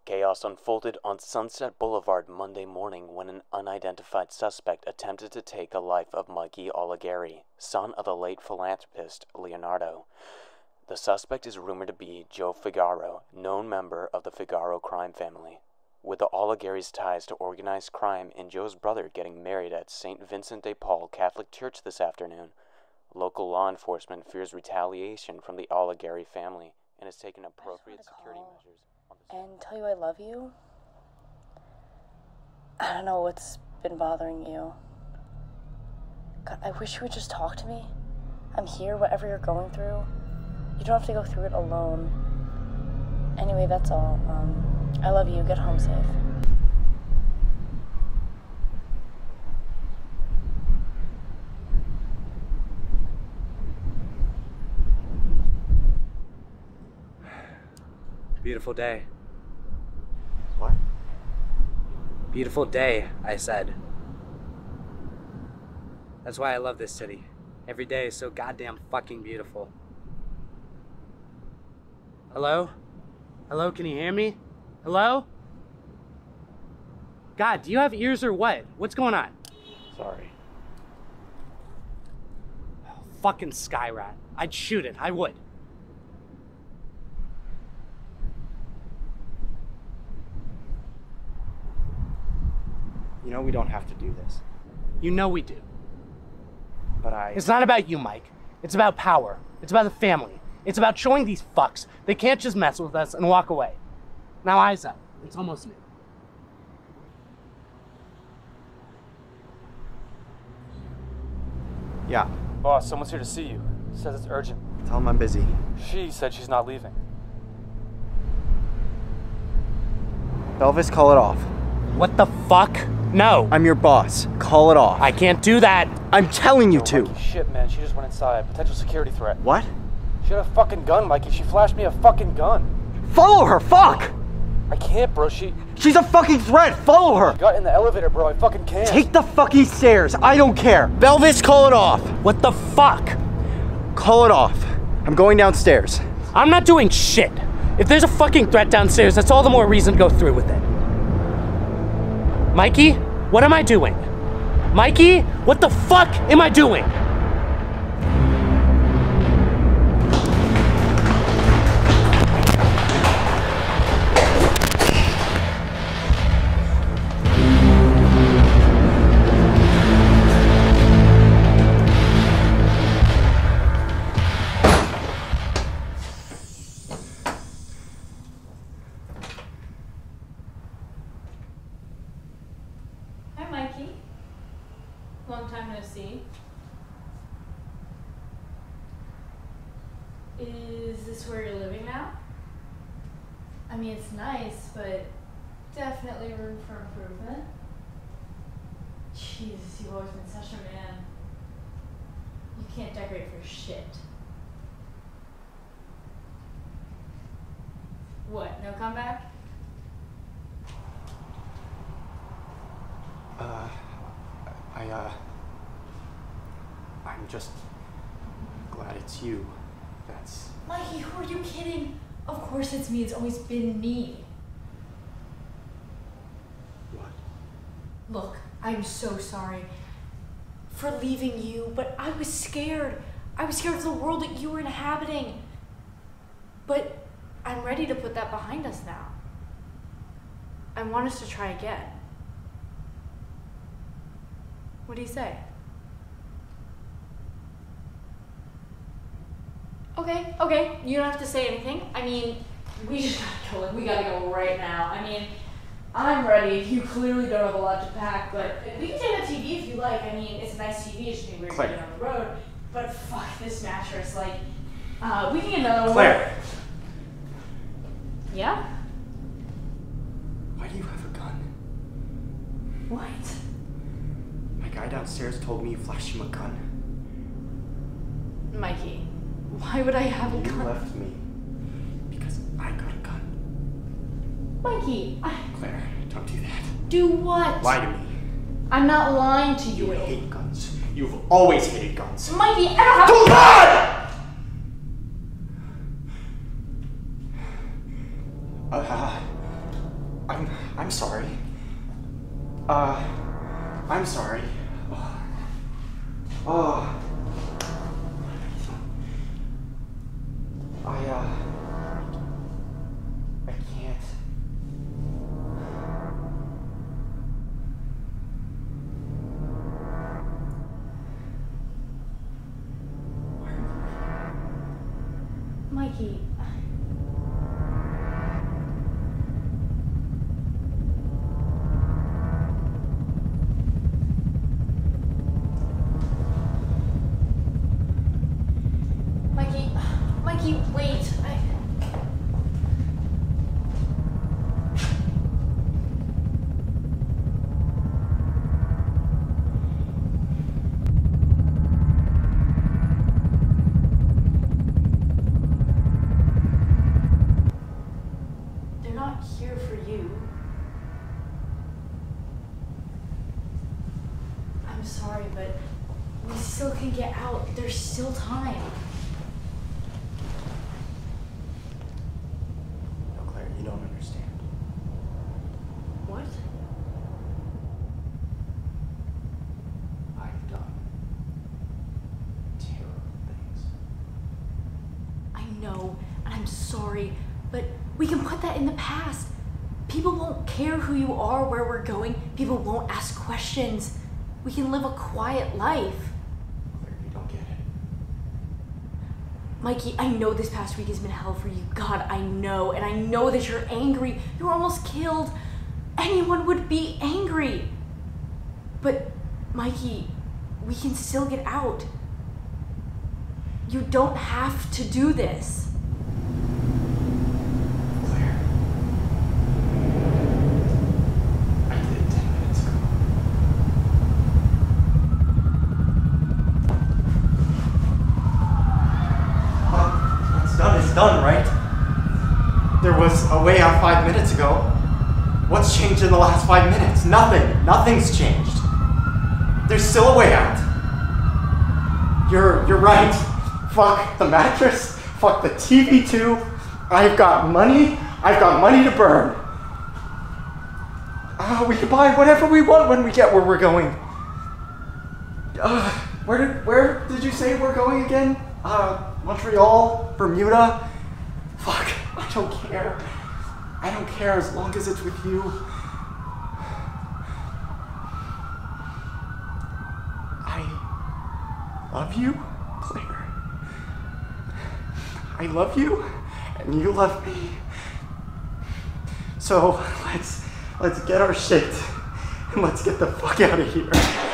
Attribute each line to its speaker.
Speaker 1: Chaos unfolded on Sunset Boulevard Monday morning when an unidentified suspect attempted to take the life of Mikey Oligari, son of the late philanthropist Leonardo. The suspect is rumored to be Joe Figaro, known member of the Figaro crime family. With the Oligari's ties to organized crime and Joe's brother getting married at St. Vincent de Paul Catholic Church this afternoon, local law enforcement fears retaliation from the Oligari family and has taken appropriate security measures.
Speaker 2: And tell you I love you. I don't know what's been bothering you. God, I wish you would just talk to me. I'm here, whatever you're going through. You don't have to go through it alone. Anyway, that's all. I love you. Get home safe.
Speaker 3: Beautiful day.
Speaker 4: What?
Speaker 3: Beautiful day, I said. That's why I love this city. Every day is so goddamn fucking beautiful. Hello? Hello, can you hear me? Hello? God, do you have ears or what? What's going on?
Speaker 4: Sorry.
Speaker 3: Oh, fucking Skyrat. I'd shoot it, I would.
Speaker 4: You know we don't have to do this.
Speaker 3: You know we do.
Speaker 4: But
Speaker 3: It's not about you, Mike. It's about power. It's about the family. It's about showing these fucks they can't just mess with us and walk away. Now eyes up. It's almost noon.
Speaker 4: Yeah.
Speaker 5: Boss, someone's here to see you. Says it's urgent.
Speaker 4: Tell him I'm busy.
Speaker 5: She said she's not leaving.
Speaker 4: Belvis, call it off.
Speaker 3: What the fuck? No.
Speaker 4: I'm your boss. Call it off.
Speaker 3: I can't do that.
Speaker 4: I'm telling you to.
Speaker 5: Mikey, shit, man. She just went inside. Potential security threat.
Speaker 4: What?
Speaker 5: She had a fucking gun, Mikey. She flashed me a fucking gun.
Speaker 4: Follow her, fuck!
Speaker 5: I can't, bro.
Speaker 4: She's a fucking threat. Follow her.
Speaker 5: Got in the elevator, bro. I fucking can't.
Speaker 4: Take the fucking stairs. I don't care. Belvis, call it off.
Speaker 3: What the fuck?
Speaker 4: Call it off. I'm going downstairs.
Speaker 3: I'm not doing shit. If there's a fucking threat downstairs, that's all the more reason to go through with it. Mikey, what am I doing? Mikey, what the fuck am I doing?
Speaker 6: Hi, Mikey. Long time no see. Is this where you're living now? I mean, it's nice, but definitely room for improvement. Jesus, you've always been such a man. You can't decorate for shit. What, no comeback?
Speaker 4: I'm just glad it's you. That's...
Speaker 6: Mikey, who are you kidding? Of course it's me, it's always been me.
Speaker 4: What?
Speaker 6: Look, I'm so sorry for leaving you, but I was scared. I was scared of the world that you were inhabiting. But I'm ready to put that behind us now. I want us to try again. What do you say? Okay, you don't have to say anything. I mean, we just gotta go, we gotta go right now. I mean, I'm ready. You clearly don't have a lot to pack, but we can take that TV if you like. I mean, it's a nice TV, it's just gonna be weird getting on the road. But fuck this mattress, like, we can get another one.
Speaker 4: Claire!
Speaker 6: Yeah?
Speaker 4: Why do you have a gun?
Speaker 6: What?
Speaker 4: My guy downstairs told me you flashed him a gun.
Speaker 6: Mikey, why would I have a
Speaker 4: You
Speaker 6: gun?
Speaker 4: left me because I got a gun.
Speaker 6: Mikey,
Speaker 4: Claire, don't do that.
Speaker 6: do what?
Speaker 4: Lie to me.
Speaker 6: I'm not lying to you.
Speaker 4: You hate guns. You've always hated guns.
Speaker 6: Mikey, I don't have
Speaker 4: Don't lie!
Speaker 7: I'm sorry. I'm sorry. Oh. I can't.
Speaker 6: Mikey. Mikey, wait. They're not here for you. I'm sorry, but we still can get out. There's still time.
Speaker 7: You don't understand.
Speaker 6: What?
Speaker 7: I've done terrible things.
Speaker 6: I know, and I'm sorry, but we can put that in the past. People won't care who you are, where we're going. People won't ask questions. We can live a quiet life.
Speaker 7: Claire, you don't get it.
Speaker 6: Mikey, I know this past week has been hell for you. God, I know. And I know that you're angry. You were almost killed. Anyone would be angry. But, Mikey, we can still get out. You don't have to do this.
Speaker 7: Claire. I did it 10 minutes ago. What's done is done, right? There was a way out 5 minutes ago. What's changed in the last 5 minutes? Nothing. Nothing's changed. There's still a way out. You're right. Fuck the mattress. Fuck the TV too. I've got money. I've got money to burn. We can buy whatever we want when we get where we're going. Where did you say we're going again? Montreal? Bermuda? Fuck, I don't care. I don't care as long as it's with you. I love you, Claire. I love you, and you love me. So let's get our shit and let's get the fuck out of here.